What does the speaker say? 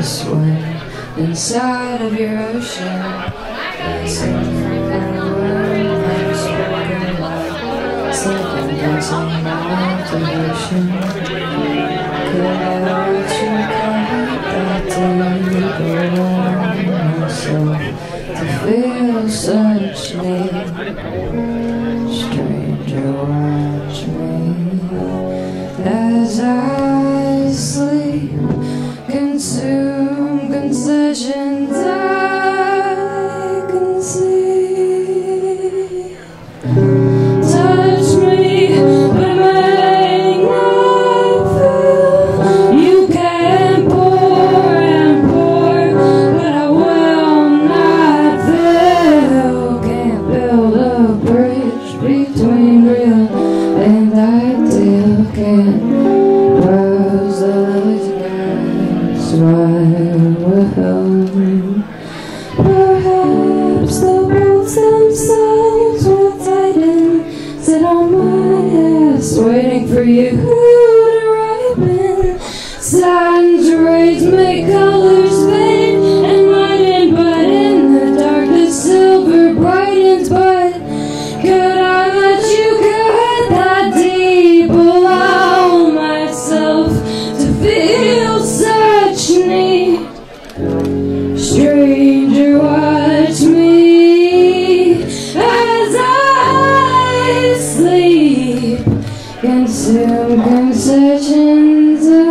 swim inside of your ocean. Something dancing around the ocean. Could I watch you count that day myself to feel such need? Stranger, watch me as I sleep, consume concessions I can see. Touch me, but it may not feel. You can pour and pour, but I will not fill. Can't build a bridge between real and ideal. Can't browse the lilies against my will. Perhaps the bolts themselves will tighten. Sit on my ass, waiting for you to ripen. Saturn's rays make colors fade and lighten, but in the darkness silver brightens. But could I let you get that deep? Allow myself to feel such need. Stranger, watch me as I sleep, consume concessions